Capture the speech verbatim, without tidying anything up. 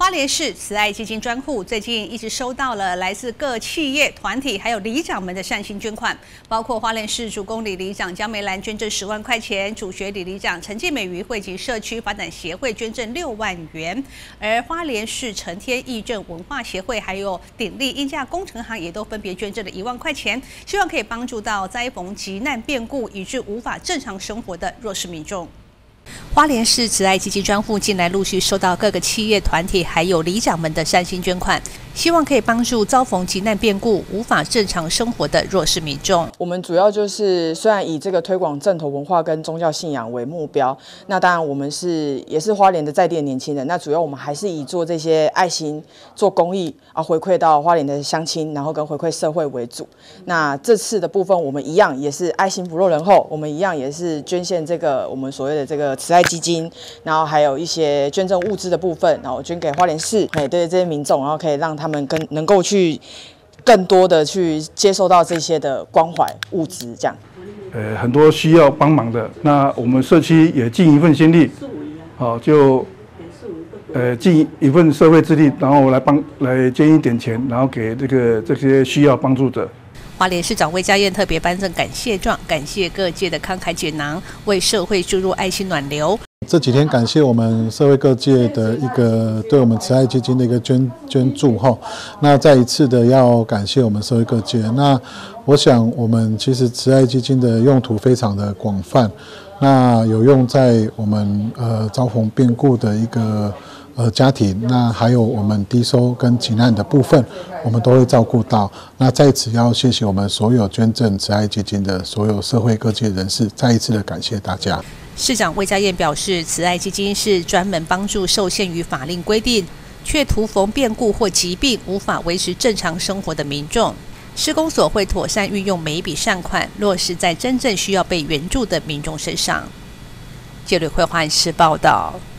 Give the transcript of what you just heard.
花莲市慈爱基金专户最近一直收到了来自各企业、团体还有里长们的善心捐款，包括花莲市主攻里里长江梅兰捐赠十万块钱，主学里里长陈建美于惠及社区发展协会捐赠六万元，而花莲市承天义政文化协会还有鼎力英价工程行也都分别捐赠了一万块钱，希望可以帮助到灾逢急难变故以致无法正常生活的弱势民众。 花莲市慈爱基金专户近来陆续收到各个企业团体还有里长们的善心捐款，希望可以帮助遭逢急难变故无法正常生活的弱势民众。 我们主要就是虽然以这个推广正统文化跟宗教信仰为目标，那当然我们是也是花莲的在地的年轻人，那主要我们还是以做这些爱心、做公益啊，回馈到花莲的乡亲，然后跟回馈社会为主。那这次的部分，我们一样也是爱心不落人后，我们一样也是捐献这个我们所谓的这个慈爱基金，然后还有一些捐赠物资的部分，然后捐给花莲市，哎，对这些民众，然后可以让他们跟能够去更多的去接受到这些的关怀物资，这样。 呃，很多需要帮忙的，那我们社区也尽一份心力，好、哦、就呃尽一份社会之力，然后来帮来捐一点钱，然后给这个这些需要帮助者。 花莲市长魏家燕特别颁赠感谢状，感谢各界的慷慨解囊，为社会注入爱心暖流。 这几天感谢我们社会各界的一个对我们慈爱基金的一个捐捐助哈，那再一次的要感谢我们社会各界。那我想我们其实慈爱基金的用途非常的广泛，那有用在我们呃遭逢变故的一个。 呃，家庭，那还有我们低收跟急难的部分，我们都会照顾到。那在此要谢谢我们所有捐赠慈爱基金的所有社会各界人士，再一次的感谢大家。 市长魏家燕表示，慈爱基金是专门帮助受限于法令规定，却突逢变故或疾病无法维持正常生活的民众。施工所会妥善运用每一笔善款，落实在真正需要被援助的民众身上。记者会华视报道。